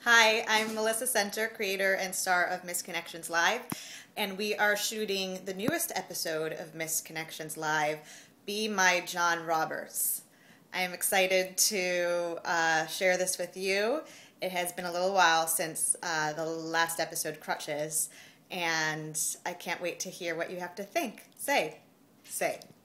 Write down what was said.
Hi, I'm Melissa Center, creator and star of Miss Connections Live, and we are shooting the newest episode of Miss Connections Live, Be My John Roberts. I am excited to share this with you. It has been a little while since the last episode, Crutches, and I can't wait to hear what you have to think. Say.